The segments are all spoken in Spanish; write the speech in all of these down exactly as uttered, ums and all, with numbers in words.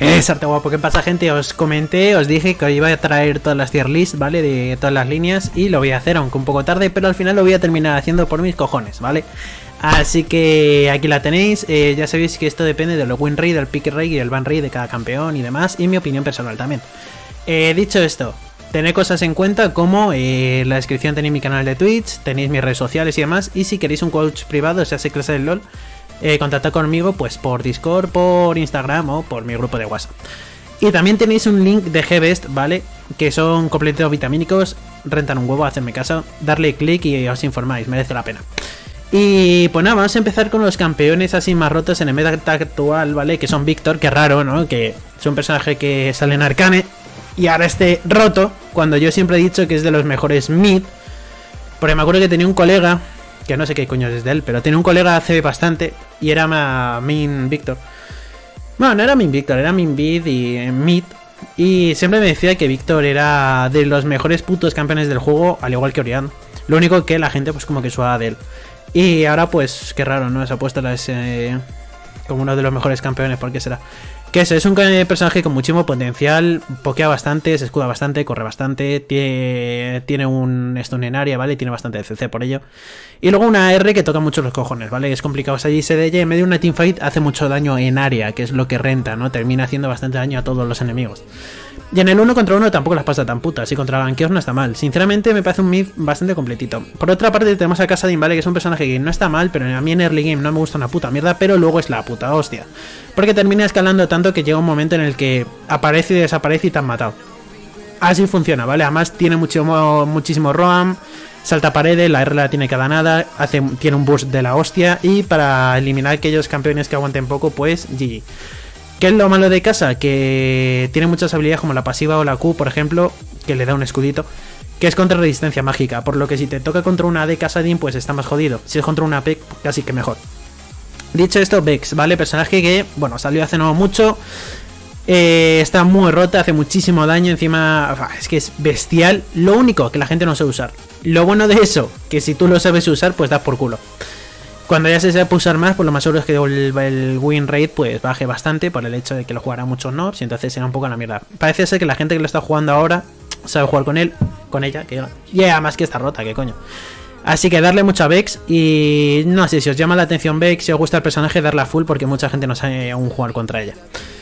Es arte guapo, ¿qué pasa, gente? Os comenté, os dije que os iba a traer todas las tier list, ¿vale? De todas las líneas y lo voy a hacer, aunque un poco tarde, pero al final lo voy a terminar haciendo por mis cojones, ¿vale? Así que aquí la tenéis, eh, ya sabéis que esto depende de los win rate, del pick rate y el ban rate de cada campeón y demás, y mi opinión personal también. Eh, dicho esto, tened cosas en cuenta como eh, la descripción tenéis mi canal de Twitch, tenéis mis redes sociales y demás, y si queréis un coach privado, o sea, se clase del LOL, Eh, contactad conmigo pues por Discord, por Instagram o por mi grupo de WhatsApp. Y también tenéis un link de G-Best, ¿vale? Que son completos vitamínicos, rentan un huevo, hacedme caso, darle clic y os informáis, merece la pena. Y pues nada, vamos a empezar con los campeones así más rotos en el meta actual, ¿vale? Que son Víctor, que raro, ¿no? Que es un personaje que sale en Arcane y ahora esté roto, cuando yo siempre he dicho que es de los mejores mid. Porque me acuerdo que tenía un colega, que no sé qué coño es de él, pero tenía un colega hace bastante y era Min Víctor. Bueno, no era Min Víctor, era Min Vid y eh, Mid. Y siempre me decía que Víctor era de los mejores putos campeones del juego, al igual que Orián. Lo único que la gente pues como que suaba de él. Y ahora pues, qué raro, ¿no? Se ha puesto las, eh, como uno de los mejores campeones, ¿por qué será? Que eso, es un personaje con muchísimo potencial, pokea bastante, se escuda bastante, corre bastante, tiene, tiene un stun en área, ¿vale? Tiene bastante C C por ello. Y luego una R que toca mucho los cojones, ¿vale? Es complicado salirse de ella, en medio de una teamfight hace mucho daño en área, que es lo que renta, ¿no? Termina haciendo bastante daño a todos los enemigos. Y en el uno contra uno tampoco las pasa tan putas, y contra ganqueos no está mal. Sinceramente me parece un mid bastante completito. Por otra parte tenemos a Kassadin, ¿vale? Que es un personaje que no está mal, pero a mí en early game no me gusta una puta mierda, pero luego es la puta hostia. Porque termina escalando tanto que llega un momento en el que aparece y desaparece y te han matado. Así funciona, ¿vale? Además tiene muchísimo, muchísimo roam, salta paredes, la R la tiene cada nada, hace, tiene un boost de la hostia, y para eliminar aquellos campeones que aguanten poco, pues G G. ¿Qué es lo malo de Kasa? Que tiene muchas habilidades como la pasiva o la Q, por ejemplo, que le da un escudito, que es contra resistencia mágica, por lo que si te toca contra una de Kassadin, pues está más jodido. Si es contra una P E C, casi que mejor. Dicho esto, Vex, ¿vale? Personaje que, bueno, salió hace no mucho, eh, está muy rota, hace muchísimo daño, encima es que es bestial. Lo único que la gente no sabe usar. Lo bueno de eso, que si tú lo sabes usar, pues das por culo. Cuando ya se sepa usar más, pues lo más seguro es que el, el win rate pues baje bastante por el hecho de que lo jugará muchos nobs y entonces será un poco la mierda. Parece ser que la gente que lo está jugando ahora sabe jugar con él, con ella, que y además que está rota, que coño. Así que darle mucho a Vex y no sé si os llama la atención Vex, si os gusta el personaje, darle a full porque mucha gente no sabe aún jugar contra ella.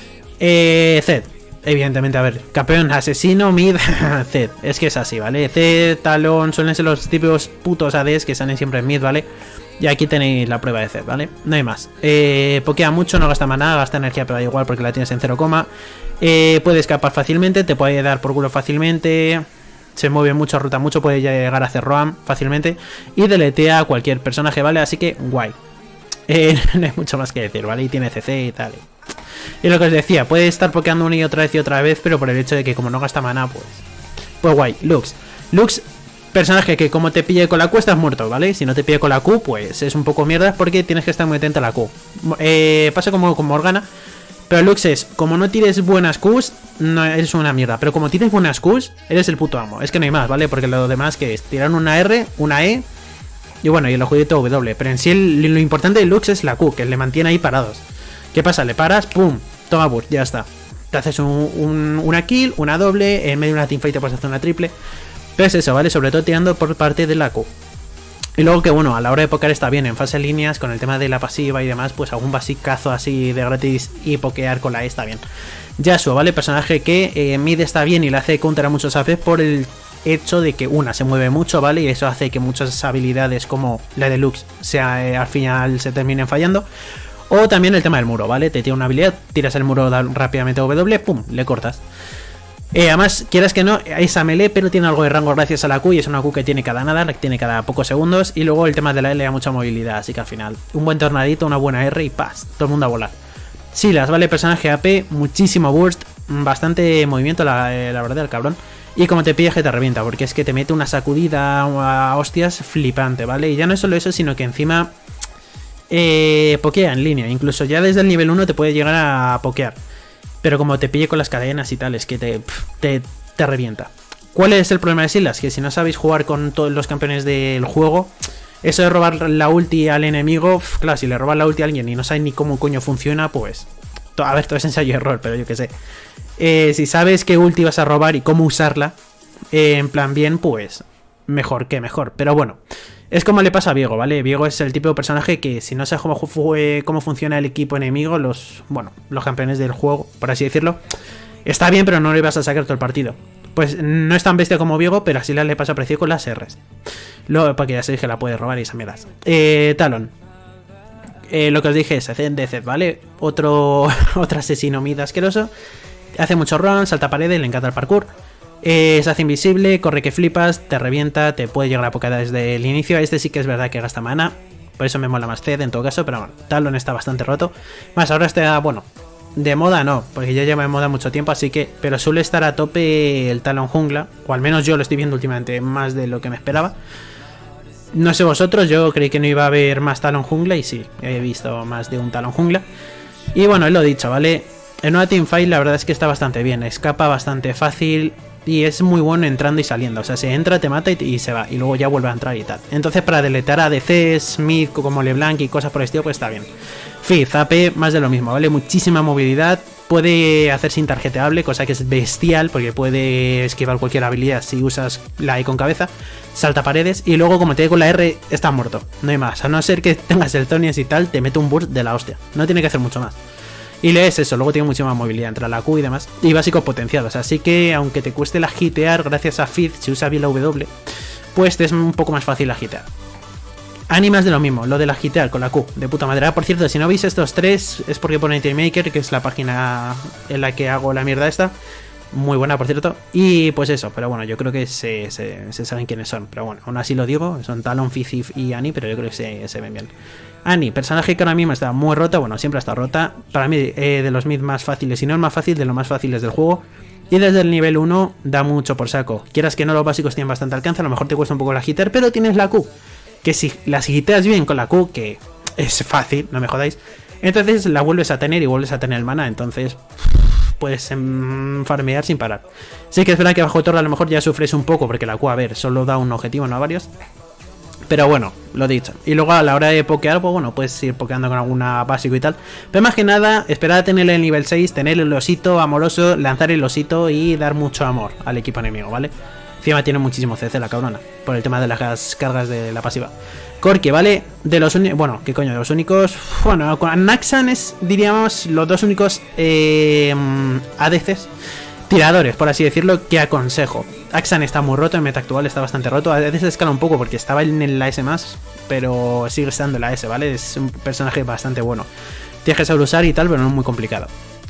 Eh, Zed, evidentemente, a ver, campeón, asesino, mid, Zed, es que es así, ¿vale? Zed, Talon, suelen ser los típicos putos A Ds que salen siempre en mid, ¿vale? Y aquí tenéis la prueba de Zed, ¿vale? No hay más. Eh, pokea mucho, no gasta maná, gasta energía, pero da igual porque la tienes en cero, eh, puede escapar fácilmente, te puede dar por culo fácilmente. Se mueve mucho, rota mucho, puede llegar a hacer roam fácilmente. Y deletea a cualquier personaje, ¿vale? Así que guay. Eh, no hay mucho más que decir, ¿vale? Y tiene C C y tal. Y lo que os decía, puede estar pokeando una y otra vez y otra vez, pero por el hecho de que como no gasta maná, pues... Pues guay. Lux. Lux, personaje que como te pille con la Q estás muerto, ¿vale? Si no te pille con la Q, pues es un poco mierda porque tienes que estar muy atento a la Q. Eh, pasa como con Morgana. Pero Lux es, como no tires buenas Qs, no eres una mierda. Pero como tienes buenas Qs, eres el puto amo. Es que no hay más, ¿vale? Porque lo demás que es tirar una R, una E y bueno, y el jueguito W. Pero en sí el, lo importante de Lux es la Q, que le mantiene ahí parados. ¿Qué pasa? Le paras, pum, toma burst, ya está. Te haces un, un, una kill, una doble, en medio de una teamfight te puedes hacer una triple. Pero es eso, ¿vale? Sobre todo tirando por parte de la Q. Y luego que bueno, a la hora de pokear está bien, en fase de líneas, con el tema de la pasiva y demás, pues algún basicazo así de gratis y pokear con la E está bien. Yasuo, ¿vale? Personaje que eh, mid está bien y le hace counter a muchos A P por el hecho de que una, se mueve mucho, ¿vale? Y eso hace que muchas habilidades como la de Lux sea, eh, al final se terminen fallando. O también el tema del muro, ¿vale? Te tira una habilidad, tiras el muro rápidamente a W, pum, le cortas. Eh, además, quieras que no, es a melee, pero tiene algo de rango gracias a la Q y es una Q que tiene cada nada, la que tiene cada pocos segundos. Y luego el tema de la L le da mucha movilidad, así que al final, un buen tornadito, una buena R y paz, todo el mundo a volar. Silas, ¿vale? Personaje A P, muchísimo burst, bastante movimiento, la, eh, la verdad, el cabrón. Y como te pilla que te revienta, porque es que te mete una sacudida a hostias flipante, ¿vale? Y ya no es solo eso, sino que encima eh, pokea en línea, incluso ya desde el nivel uno te puede llegar a pokear. Pero como te pille con las cadenas y tal, es que te, te, te revienta. ¿Cuál es el problema de Silas? Que si no sabéis jugar con todos los campeones del juego, eso de robar la ulti al enemigo, claro, si le robas la ulti a alguien y no sabes ni cómo coño funciona, pues a ver, todo es ensayo y error, pero yo qué sé. Eh, si sabes qué ulti vas a robar y cómo usarla, eh, en plan bien, pues mejor que mejor. Pero bueno, es como le pasa a Viego, ¿vale? Viego es el tipo de personaje que si no sabes cómo, fue, cómo funciona el equipo enemigo, los, bueno, los campeones del juego, por así decirlo, está bien, pero no le vas a sacar todo el partido. Pues no es tan bestia como Viego, pero así le pasa precio con las R's. Luego, porque ya sabéis que la puede robar y esas mierdas. Eh, Talon. Eh, lo que os dije es D Z, ¿vale? Otro, otro asesino mid asqueroso. Hace mucho run, salta paredes, le encanta el parkour. Eh, se hace invisible, corre que flipas, te revienta, te puede llegar a pocada desde el inicio. Este sí que es verdad que gasta mana, por eso me mola más Zed en todo caso, pero bueno, Talon está bastante roto. Más ahora está, bueno, de moda no, porque ya lleva de moda mucho tiempo, así que, pero suele estar a tope el Talon jungla, o al menos yo lo estoy viendo últimamente más de lo que me esperaba. No sé vosotros, yo creí que no iba a haber más Talon jungla y sí, he visto más de un Talon jungla. Y bueno, es lo dicho, ¿vale? En una teamfight la verdad es que está bastante bien, escapa bastante fácil y es muy bueno entrando y saliendo. O sea, se entra, te mata y, y se va, y luego ya vuelve a entrar y tal. Entonces para deletar a D Cs, mid como LeBlanc y cosas por el estilo, pues está bien. Fizz, A P, más de lo mismo, ¿vale? Muchísima movilidad, puede hacerse intarjeteable, cosa que es bestial porque puede esquivar cualquier habilidad si usas la E con cabeza, salta paredes y luego como te dé con la R está muerto, no hay más. A no ser que tengas el Zonias y tal, te mete un burst de la hostia, no tiene que hacer mucho más. Y lees eso, luego tiene muchísima movilidad entre la Q y demás. Y básicos potenciados, así que aunque te cueste la hitear gracias a Fizz, si usa bien la W, pues te es un poco más fácil la hitear. Ánimas de lo mismo, lo de la hitear con la Q, de puta madre. Ah, por cierto, si no veis estos tres, es porque pone Maker, que es la página en la que hago la mierda esta. Muy buena, por cierto. Y pues eso, pero bueno, yo creo que se, se, se saben quiénes son. Pero bueno, aún así lo digo, son Talon, Fizz y Annie, pero yo creo que se, se ven bien. Annie, personaje que ahora mismo está muy rota, bueno, siempre ha estado rota. Para mí, eh, de los mid más fáciles, si no el más fácil, de los más fáciles del juego. Y desde el nivel uno da mucho por saco. Quieras que no, los básicos tienen bastante alcance, a lo mejor te cuesta un poco la hitter, pero tienes la Q. Que si las hiteas bien con la Q, que es fácil, no me jodáis, entonces la vuelves a tener y vuelves a tener el mana, entonces puedes em, farmear sin parar. Sí que es verdad que bajo torre a lo mejor ya sufres un poco, porque la Q, a ver, solo da un objetivo, no a varios. Pero bueno, lo dicho. Y luego a la hora de pokear, pues bueno, puedes ir pokeando con alguna básico y tal. Pero más que nada, esperar a tener el nivel seis, tener el osito amoroso, lanzar el osito y dar mucho amor al equipo enemigo, ¿vale? Encima tiene muchísimo C C la cabrona, por el tema de las cargas de la pasiva. Corki, ¿vale? De los únicos... Bueno, ¿qué coño? De los únicos... Bueno, con Naxxan es, diríamos, los dos únicos eh, A D Cs tiradores, por así decirlo, que aconsejo. Axan está muy roto, en meta actual está bastante roto. A veces escala un poco porque estaba en la S más, pero sigue estando en la S, ¿vale? Es un personaje bastante bueno. Tienes que saber usar y tal, pero no es muy complicado.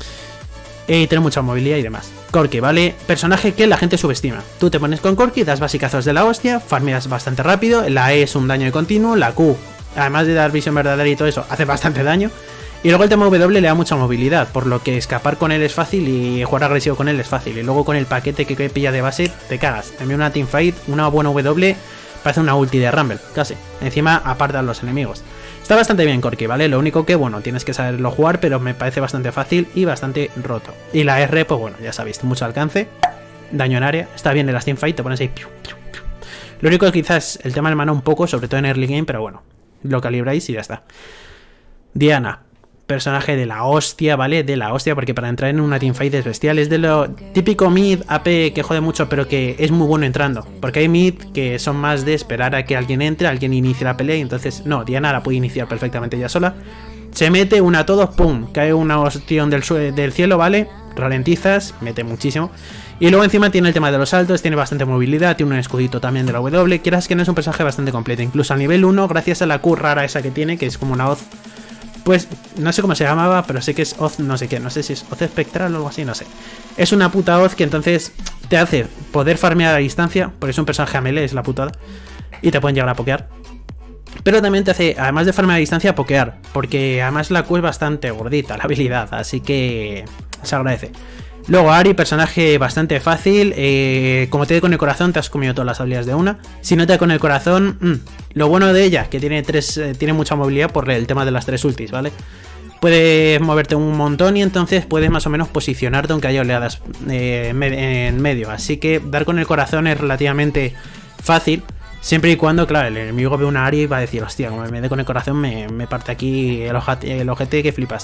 Y tiene mucha movilidad y demás. Corki, ¿vale? Personaje que la gente subestima. Tú te pones con Corki, das basicazos de la hostia, farmeas bastante rápido. La E es un daño de continuo, la Q, además de dar visión verdadera y todo eso, hace bastante daño. Y luego el tema W le da mucha movilidad, por lo que escapar con él es fácil y jugar agresivo con él es fácil. Y luego con el paquete que pilla de base, te cagas. En una teamfight, una buena W parece una ulti de Rumble, casi. Encima apartan los enemigos. Está bastante bien Corki, ¿vale? Lo único que, bueno, tienes que saberlo jugar, pero me parece bastante fácil y bastante roto. Y la R, pues bueno, ya sabéis, mucho alcance, daño en área, está bien en las teamfight, te pones ahí... Piu, piu, piu. Lo único que quizás el tema del mana un poco, sobre todo en early game, pero bueno, lo calibráis y ya está. Diana. Personaje de la hostia, ¿vale? De la hostia, porque para entrar en una teamfight es bestial. Es de lo típico mid A P que jode mucho, pero que es muy bueno entrando. Porque hay mid que son más de esperar a que alguien entre, alguien inicie la pelea. Y entonces, no, Diana la puede iniciar perfectamente ella sola. Se mete una a todos, pum, cae una ostión del, del cielo, ¿vale? Ralentizas, mete muchísimo. Y luego encima tiene el tema de los saltos, tiene bastante movilidad, tiene un escudito también de la W. Quieras que no, es un personaje bastante completo. Incluso al nivel uno, gracias a la Q rara esa que tiene, que es como una hoz. Pues no sé cómo se llamaba, pero sé que es Oz no sé qué, no sé si es Oz espectral o algo así, no sé. Es una puta Oz que entonces te hace poder farmear a distancia, porque es un personaje a melee, es la putada, y te pueden llegar a pokear. Pero también te hace, además de farmear a distancia, pokear, porque además la Q es bastante gordita, la habilidad, así que se agradece. Luego Ahri, personaje bastante fácil, eh, como te dé con el corazón te has comido todas las habilidades de una. Si no te da con el corazón, mmm, lo bueno de ella, que tiene tres, eh, tiene mucha movilidad por el tema de las tres ultis, ¿vale? Puedes moverte un montón y entonces puedes más o menos posicionarte aunque haya oleadas eh, en medio. Así que dar con el corazón es relativamente fácil, siempre y cuando, claro, el enemigo ve una Ahri y va a decir, hostia, como me dé con el corazón me, me parte aquí el ojete, el ojete que flipas.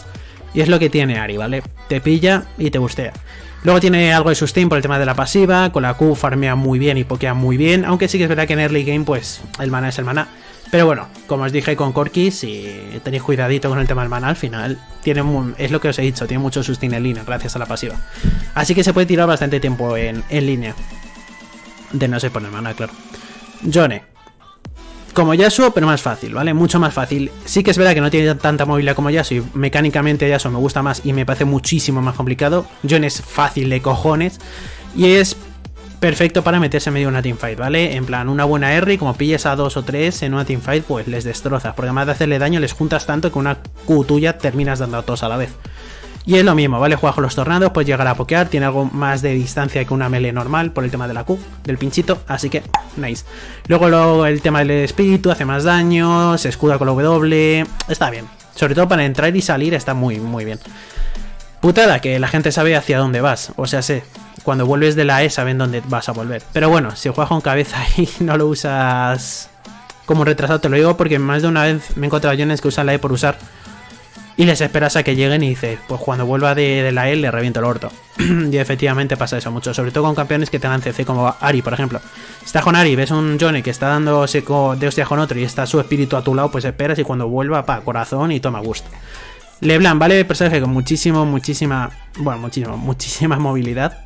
Y es lo que tiene Ahri, ¿vale? Te pilla y te bustea. Luego tiene algo de sustain por el tema de la pasiva. Con la Q farmea muy bien y pokea muy bien. Aunque sí que es verdad que en early game, pues, el mana es el mana. Pero bueno, como os dije con Corki, si tenéis cuidadito con el tema del mana, al final tiene muy, es lo que os he dicho, tiene mucho sustain en línea gracias a la pasiva. Así que se puede tirar bastante tiempo en, en línea. De no se poner mana, claro. Yone. Como Yasuo, pero más fácil, ¿vale? Mucho más fácil. Sí que es verdad que no tiene tanta movilidad como Yasuo y mecánicamente Yasuo me gusta más y me parece muchísimo más complicado. Yone es fácil de cojones y es perfecto para meterse en medio de una teamfight, ¿vale? En plan, una buena R y como pilles a dos o tres en una teamfight, pues les destrozas. Porque además de hacerle daño, les juntas tanto que una Q tuya terminas dando a todos a la vez. Y es lo mismo, ¿vale? Juega con los tornados, puedes llegar a pokear, tiene algo más de distancia que una melee normal por el tema de la Q, del pinchito, así que, nice. Luego, luego el tema del espíritu, hace más daño, se escuda con la W, está bien. Sobre todo para entrar y salir está muy, muy bien. Putada, que la gente sabe hacia dónde vas, o sea, sé, cuando vuelves de la E saben dónde vas a volver. Pero bueno, si juegas con cabeza y no lo usas como retrasado, te lo digo porque más de una vez me he encontrado yones que usan la E por usar. Y les esperas a que lleguen y dices, pues cuando vuelva de, de la E le reviento el orto. Y efectivamente pasa eso mucho, sobre todo con campeones que tengan C C como Ahri, por ejemplo. Si estás con Ahri, ves un Yone que está dando seco de hostias con otro y está su espíritu a tu lado, pues esperas y cuando vuelva, pa, corazón y toma gusto. LeBlanc, ¿vale? Personaje con muchísimo, muchísima, bueno, muchísimo, muchísima movilidad.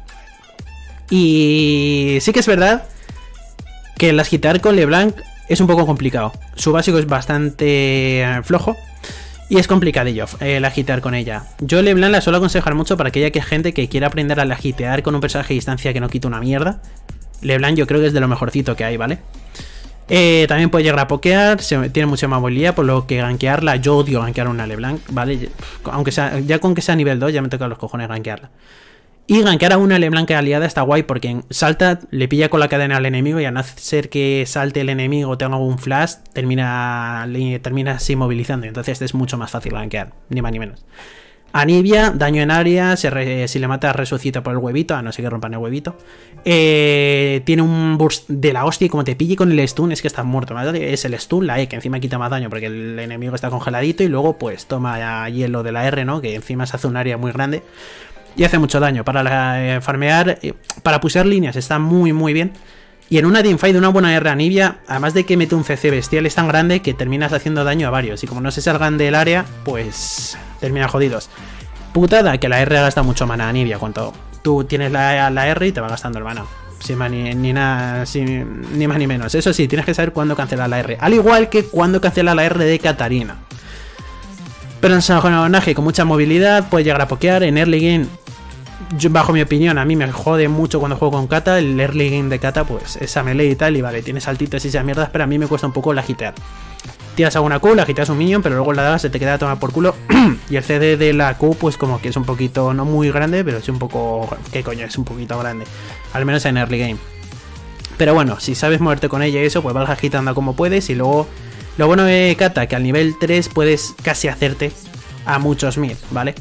Y sí que es verdad que las hitear con LeBlanc es un poco complicado. Su básico es bastante flojo. Y es complicadillo eh, la hitear con ella. Yo LeBlanc la suelo aconsejar mucho para aquella que gente que quiera aprender a la hitear con un personaje de distancia que no quita una mierda. LeBlanc yo creo que es de lo mejorcito que hay, ¿vale? Eh, también puede llegar a pokear, se, tiene mucha movilidad, por lo que gankearla, yo odio gankear una LeBlanc, ¿vale? Aunque sea, ya con que sea nivel dos ya me toca los cojones gankearla. Y gankear a una LeBlanc aliada está guay porque salta, le pilla con la cadena al enemigo y a no ser que salte el enemigo o tenga algún flash, termina, le, termina así movilizando. Entonces es mucho más fácil gankear, ni más ni menos. Anivia, daño en área, se re, si le mata resucita por el huevito, a no ser que rompan el huevito. Eh, tiene un burst de la hostia y como te pille con el stun es que estás muerto. ¿Vale? Es el stun, la E, que encima quita más daño porque el enemigo está congeladito y luego pues toma hielo de la R, ¿no? Que encima se hace un área muy grande. Y hace mucho daño. Para la, eh, farmear, eh, para pusear líneas está muy muy bien. Y en una teamfight de una buena R Anivia, además de que mete un C C bestial, es tan grande que terminas haciendo daño a varios. Y como no se salgan del área, pues termina jodidos. Putada que la R gasta mucho mana Anivia. Cuando tú tienes la, la R y te va gastando el mana. Sin más ni, ni nada, sin, ni más ni menos. Eso sí, tienes que saber cuándo cancelar la R. Al igual que cuándo cancelar la R de Katarina. Pero en personaje con mucha movilidad, puede llegar a pokear. En early game, yo, bajo mi opinión, a mí me jode mucho cuando juego con Kata. El early game de Kata, pues esa melee y tal. Y vale, tiene saltitos y esas mierdas, pero a mí me cuesta un poco la hitear. Tiras a una Q, la hiteas un minion, pero luego la daga se te queda a tomar por culo. Y el C D de la Q, pues como que es un poquito, no muy grande, pero es un poco... ¿Qué coño? Es un poquito grande. Al menos en early game. Pero bueno, si sabes moverte con ella y eso, pues vas agitando como puedes y luego... Lo bueno de Kata, que al nivel tres puedes casi hacerte a muchos mid, ¿vale?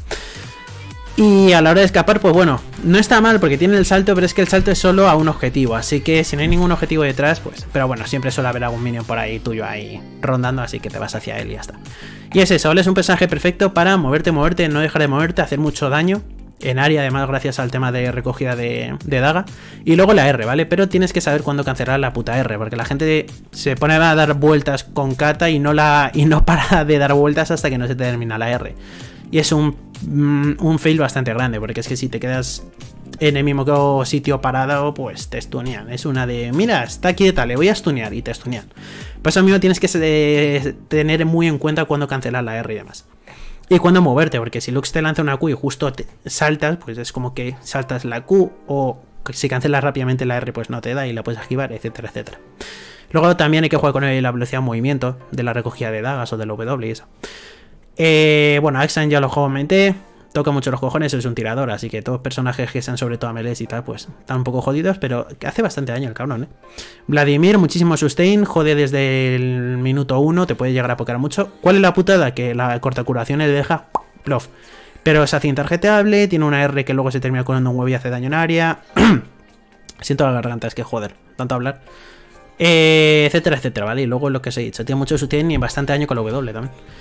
Y a la hora de escapar, pues bueno, no está mal porque tiene el salto, pero es que el salto es solo a un objetivo. Así que si no hay ningún objetivo detrás, pues... Pero bueno, siempre suele haber algún minion por ahí tuyo ahí rondando, así que te vas hacia él y ya está. Y es eso, ¿vale? Es un personaje perfecto para moverte, moverte, no dejar de moverte, hacer mucho daño. En área, además, gracias al tema de recogida de, de daga. Y luego la R, ¿vale? Pero tienes que saber cuándo cancelar la puta R. Porque la gente se pone a dar vueltas con Kata y no, la, y no para de dar vueltas hasta que no se te termina la R. Y es un, un fail bastante grande. Porque es que si te quedas en el mismo sitio parado, pues te stunean. Es una de, mira, está quieta, le voy a stunear y te stunean. Por eso mismo tienes que tener muy en cuenta cuándo cancelar la R y demás. Y cuándo moverte, porque si Lux te lanza una Q y justo te saltas, pues es como que saltas la Q, o si cancelas rápidamente la R pues no te da y la puedes esquivar, etcétera, etcétera. Luego también hay que jugar con la velocidad de movimiento de la recogida de dagas o del W y eso. Eh, bueno, Axan ya lo comenté, toca mucho los cojones, es un tirador, así que todos los personajes que sean sobre todo a melees y tal, pues están un poco jodidos, pero que hace bastante daño el cabrón, ¿eh? Vladimir, muchísimo sustain, jode desde el minuto uno, te puede llegar a pokear mucho. ¿Cuál es la putada? Que la corta curación le deja plof. Pero se hace intarjeteable, tiene una R que luego se termina colando un huevo y hace daño en área. Siento la garganta, es que joder, tanto hablar. Eh, etcétera, etcétera, ¿vale? Y luego lo que os he dicho, tiene mucho sustain y bastante daño con la W también.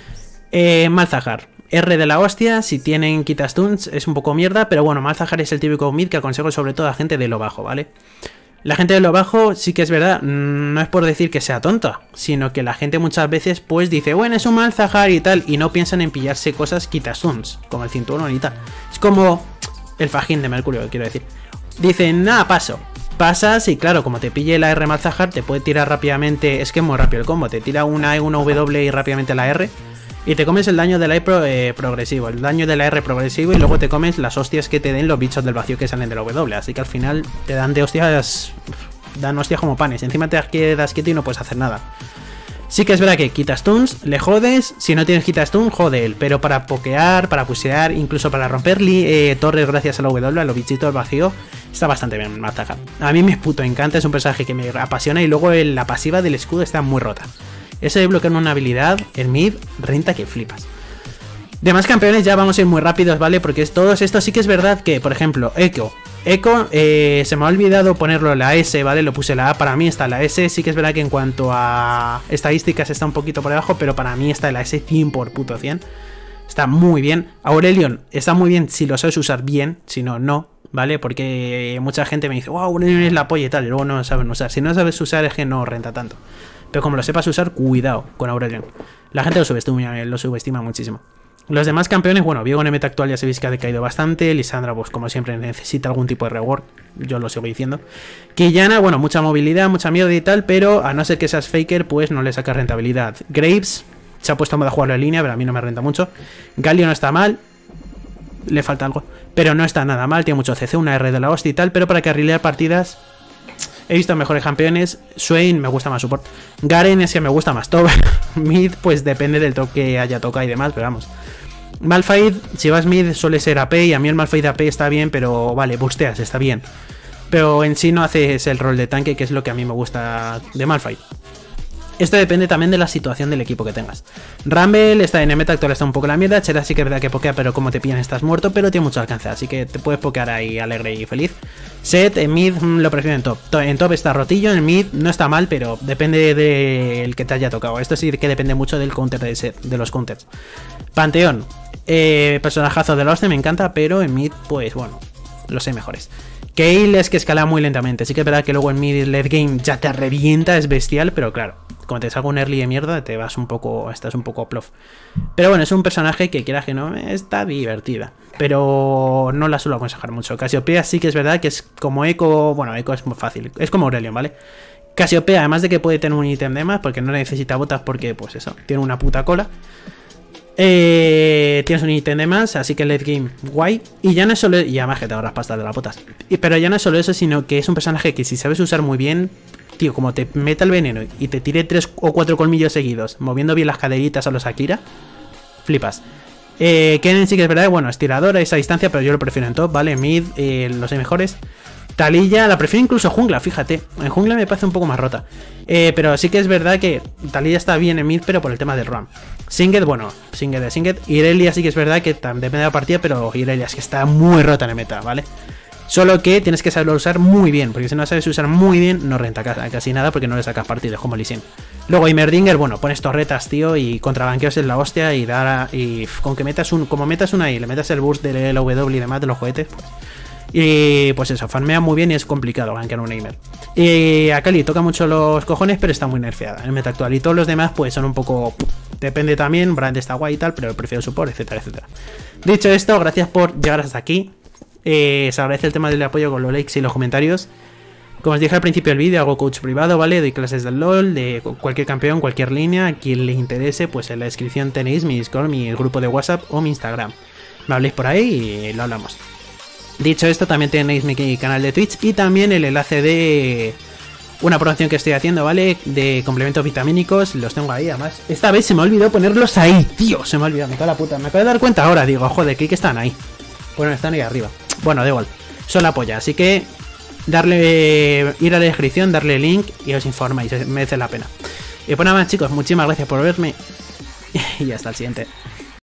Eh, Malzahar. R de la hostia, si tienen quitastuns es un poco mierda, pero bueno, Malzahar es el típico mid que aconsejo sobre todo a gente de lo bajo, ¿vale? La gente de lo bajo sí que es verdad, no es por decir que sea tonta, sino que la gente muchas veces pues dice, bueno, es un Malzahar y tal, y no piensan en pillarse cosas quitastuns, como el cinturón y tal. Es como el fajín de Mercurio, quiero decir. Dicen, nada, paso. Pasas y claro, como te pille la R Malzahar, te puede tirar rápidamente, es que es muy rápido el combo, te tira una E, una W y rápidamente la R. Y te comes el daño de la E pro, eh, progresivo, el daño de la R progresivo y luego te comes las hostias que te den los bichos del vacío que salen de la W. Así que al final te dan de hostias, dan hostias como panes. Encima te quedas quieto y no puedes hacer nada. Sí que es verdad que quitas stuns, le jodes. Si no tienes quitas stuns, jode él. Pero para pokear, para pusear, incluso para romper eh, torres gracias a la W, a los bichitos del vacío, está bastante bien Malzahar. A mí me puto encanta, es un personaje que me apasiona y luego el, la pasiva del escudo está muy rota. Eso de bloquear una habilidad, el mid, renta que flipas. Demás campeones ya vamos a ir muy rápidos, ¿vale? Porque es, todos estos sí que es verdad que, por ejemplo, Echo. Echo, eh, se me ha olvidado ponerlo la S, ¿vale? Lo puse la A, para mí está la S. Sí que es verdad que en cuanto a estadísticas está un poquito por debajo, pero para mí está la S cien por puto cien. Está muy bien. Aurelion está muy bien si lo sabes usar bien, si no, no, ¿vale? Porque mucha gente me dice, wow, Aurelion es la polla y tal, y luego no saben usar. Si no sabes usar es que no renta tanto. Pero como lo sepas usar, cuidado con Aurelion. La gente lo subestima, lo subestima muchísimo. Los demás campeones, bueno, Viego en el meta actual ya sabéis que ha decaído bastante. Lisandra, pues como siempre, necesita algún tipo de rework. Yo lo sigo diciendo. Quillana, bueno, mucha movilidad, mucha mierda y tal, pero a no ser que seas faker, pues no le saca rentabilidad. Graves se ha puesto a moda jugarlo en línea, pero a mí no me renta mucho. Galio no está mal. Le falta algo. Pero no está nada mal, tiene mucho C C, una R de la hostia y tal, pero para carrilear partidas... He visto mejores campeones. Swain me gusta más support. Garen es que me gusta más top. Mid, pues depende del top que haya tocado y demás, pero vamos. Malphite, si vas mid suele ser A P y a mí el Malphite A P está bien, pero vale, busteas, está bien. Pero en sí no haces el rol de tanque, que es lo que a mí me gusta de Malphite. Esto depende también de la situación del equipo que tengas. Rumble está en el meta actual, está un poco la mierda. Chera sí que es verdad que pokea, pero como te pillan estás muerto, pero tiene mucho alcance, así que te puedes pokear ahí alegre y feliz. Set, en mid lo prefiero en top. En top está rotillo, en mid no está mal, pero depende del que te haya tocado. Esto sí que depende mucho del counter de Set, de los counters. Panteón, eh, personajazo de la hostia, me encanta, pero en mid, pues bueno, los hay mejores. Kayle es que escala muy lentamente, sí que es verdad que luego en mid late game ya te revienta, es bestial, pero claro, como te salga un early de mierda, te vas un poco, estás un poco plof. Pero bueno, es un personaje que quieras que no, está divertida, pero no la suelo aconsejar mucho. Casiopea sí que es verdad que es como Echo, bueno, Echo es muy fácil, es como Aurelion, ¿vale? Casiopea, además de que puede tener un ítem de más, porque no necesita botas, porque pues eso, tiene una puta cola. Eh, tienes un ítem de más, así que late game guay. Y ya no es solo, y además que te ahorras pasta de las botas. Y, pero ya no es solo eso, sino que es un personaje que si sabes usar muy bien, tío, como te meta el veneno y te tire tres o cuatro colmillos seguidos, moviendo bien las caderitas a los Akira, flipas. Eh, Kennen sí que es verdad, bueno, es tiradora a esa distancia, pero yo lo prefiero en top, ¿vale? Mid, eh, los hay mejores. Taliyah, la prefiero incluso jungla, fíjate. En jungla me parece un poco más rota. Eh, pero sí que es verdad que Taliyah está bien en mid, pero por el tema del roam. Singed, bueno, Singed de Singed. Irelia sí que es verdad que también depende de la partida, pero Irelia es que está muy rota en el meta, ¿vale? Solo que tienes que saberlo usar muy bien, porque si no sabes usar muy bien, no renta casi nada porque no le sacas partido, como Lee Sin. Luego Heimerdinger, bueno, pones torretas, tío, y contrabanqueos en la hostia y dar y con que metas un, como metas una y le metas el boost del L W y demás de los juguetes, pues. Y pues eso, farmea muy bien y es complicado gankear un Heimer. Y a Kali toca mucho los cojones, pero está muy nerfeada en el meta actual. Y todos los demás pues son un poco... Depende también, Brand está guay y tal, pero prefiero support, etcétera, etcétera. Dicho esto, gracias por llegar hasta aquí. Eh, se agradece el tema del apoyo con los likes y los comentarios. Como os dije al principio del vídeo, hago coach privado, ¿vale? Doy clases del LoL, de cualquier campeón, cualquier línea. A quien le interese, pues en la descripción tenéis mi Discord, mi grupo de WhatsApp o mi Instagram. Me habléis por ahí y lo hablamos. Dicho esto, también tenéis mi canal de Twitch y también el enlace de una promoción que estoy haciendo, ¿vale? De complementos vitamínicos, los tengo ahí, además. Esta vez se me olvidó ponerlos ahí, tío, se me olvidó, me cago en la puta. Me acabo de dar cuenta ahora, digo, joder, que están ahí. Bueno, están ahí arriba. Bueno, da igual, son la polla, así que darle, ir a la descripción, darle link y os informáis, merece la pena. Y pues nada más, chicos, muchísimas gracias por verme y hasta el siguiente.